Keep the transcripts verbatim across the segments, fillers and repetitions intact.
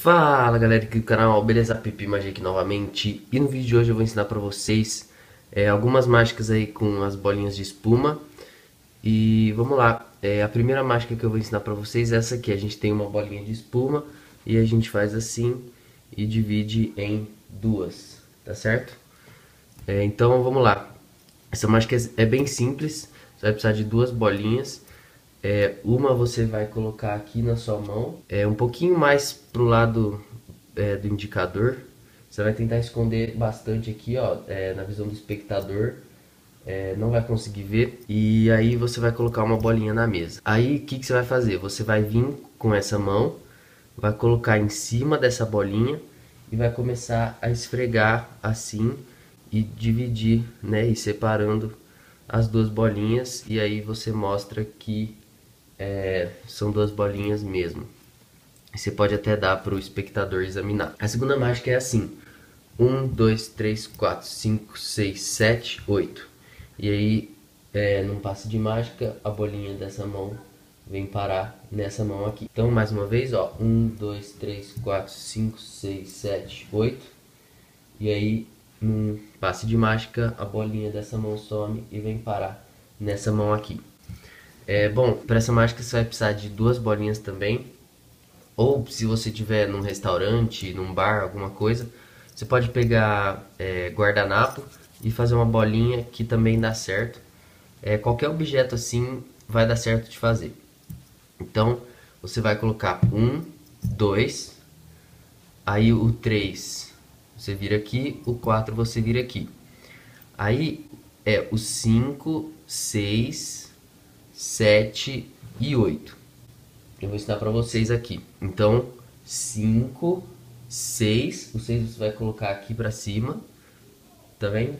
Fala galera aqui do canal, beleza? Pepe Magia aqui novamente. E no vídeo de hoje eu vou ensinar pra vocês é, algumas mágicas aí com as bolinhas de espuma. E vamos lá, é, a primeira mágica que eu vou ensinar pra vocês é essa aqui. A gente tem uma bolinha de espuma e a gente faz assim e divide em duas, tá certo? É, então vamos lá, essa mágica é bem simples, você vai precisar de duas bolinhas. É, uma você vai colocar aqui na sua mão, é um pouquinho mais pro lado é, do indicador. Você vai tentar esconder bastante aqui, ó, é, na visão do espectador. É, não vai conseguir ver. E aí você vai colocar uma bolinha na mesa. Aí o que, que você vai fazer? Você vai vir com essa mão, vai colocar em cima dessa bolinha e vai começar a esfregar assim e dividir, né, e separando as duas bolinhas. E aí você mostra que É, são duas bolinhas mesmo. Você pode até dar para o espectador examinar. A segunda mágica é assim: um, dois, três, quatro, cinco, seis, sete, oito. E aí, é, num passe de mágica, a bolinha dessa mão vem parar nessa mão aqui. Então, mais uma vez, ó: um, dois, três, quatro, cinco, seis, sete, oito. E aí, num passe de mágica, a bolinha dessa mão some e vem parar nessa mão aqui. É, bom, para essa mágica você vai precisar de duas bolinhas também. Ou se você tiver num restaurante, num bar, alguma coisa, você pode pegar é, guardanapo e fazer uma bolinha que também dá certo. É, qualquer objeto assim vai dar certo de fazer. Então você vai colocar um, dois, aí o três você vira aqui, o quatro você vira aqui. Aí é o cinco, seis, sete e oito. Eu vou ensinar para vocês aqui. Então, cinco, seis, o seis você vai colocar aqui para cima, tá vendo?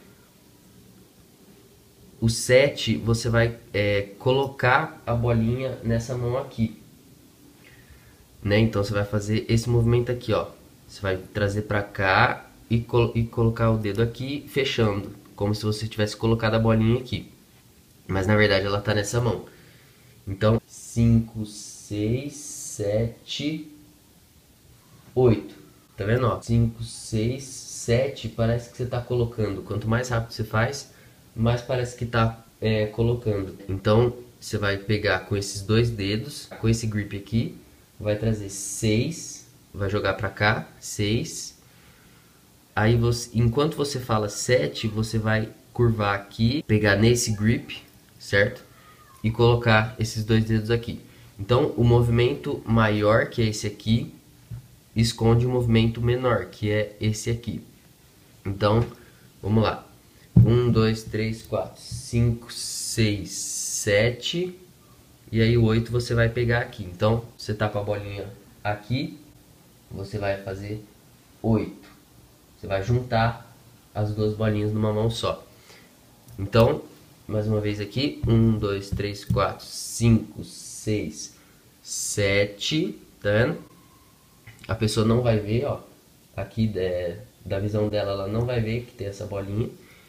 O sete você vai é, colocar a bolinha nessa mão aqui, né? Então você vai fazer esse movimento aqui, ó. Você vai trazer para cá e, col e colocar o dedo aqui, fechando, como se você tivesse colocado a bolinha aqui. Mas na verdade ela tá nessa mão. Então, cinco, seis, sete, oito. Tá vendo? Ó? cinco, seis, sete. Parece que você tá colocando. Quanto mais rápido você faz, mais parece que tá é, colocando. Então, você vai pegar com esses dois dedos, com esse grip aqui, vai trazer seis, vai jogar pra cá, seis. Aí, você, enquanto você fala sete, você vai curvar aqui, pegar nesse grip, certo? E colocar esses dois dedos aqui. Então, o movimento maior, que é esse aqui, esconde o movimento menor, que é esse aqui. Então, vamos lá. um, dois, três, quatro, cinco, seis, sete. E aí o oito você vai pegar aqui. Então, você tá com a bolinha aqui, você vai fazer oito. Você vai juntar as duas bolinhas numa mão só. Então, mais uma vez aqui, um, dois, três, quatro, cinco, seis, sete, tá vendo? A pessoa não vai ver, ó, aqui é, da visão dela, ela não vai ver que tem essa bolinha.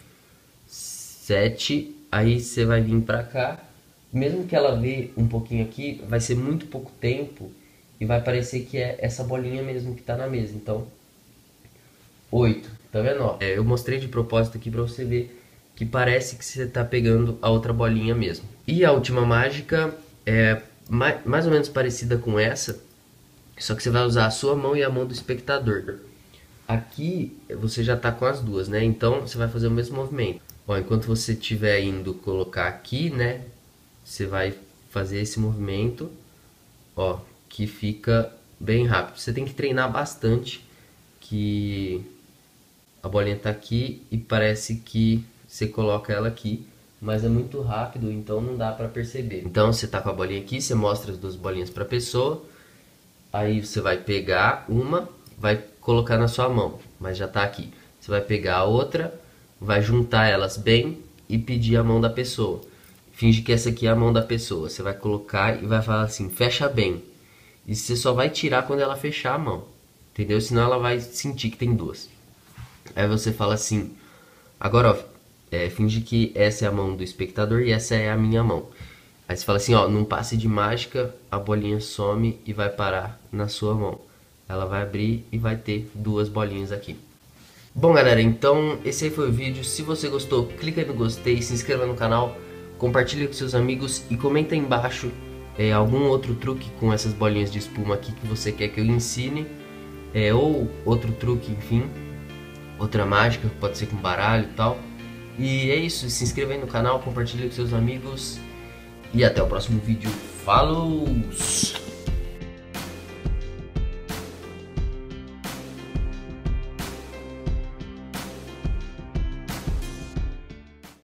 Sete, aí você vai vir pra cá, mesmo que ela vê um pouquinho aqui, vai ser muito pouco tempo e vai parecer que é essa bolinha mesmo que tá na mesa. Então, oito, tá vendo, ó? É, eu mostrei de propósito aqui pra você ver que parece que você está pegando a outra bolinha mesmo. E a última mágica é mais, mais ou menos parecida com essa, só que você vai usar a sua mão e a mão do espectador. Aqui você já está com as duas, né? Então você vai fazer o mesmo movimento. Ó, enquanto você estiver indo colocar aqui, né? Você vai fazer esse movimento, ó, que fica bem rápido. Você tem que treinar bastante, que a bolinha está aqui e parece que você coloca ela aqui, mas é muito rápido, então não dá para perceber. Então você tá com a bolinha aqui, você mostra as duas bolinhas para a pessoa, aí você vai pegar uma, vai colocar na sua mão, mas já tá aqui. Você vai pegar a outra, vai juntar elas bem e pedir a mão da pessoa. Finge que essa aqui é a mão da pessoa. Você vai colocar e vai falar assim: fecha bem. E você só vai tirar quando ela fechar a mão, entendeu? Senão ela vai sentir que tem duas. Aí você fala assim: agora, ó, É, finge que essa é a mão do espectador e essa é a minha mão. Aí você fala assim, ó, num passe de mágica, a bolinha some e vai parar na sua mão. ela vai abrir e vai ter duas bolinhas aqui. Bom galera, então esse aí foi o vídeo. Se você gostou, clica aí no gostei, se inscreva no canal, compartilhe com seus amigos e comenta aí embaixo é, algum outro truque com essas bolinhas de espuma aqui que você quer que eu ensine, é, ou outro truque, enfim, outra mágica, pode ser com baralho e tal. E é isso, se inscreva aí no canal, compartilhe com seus amigos e até o próximo vídeo. Falou!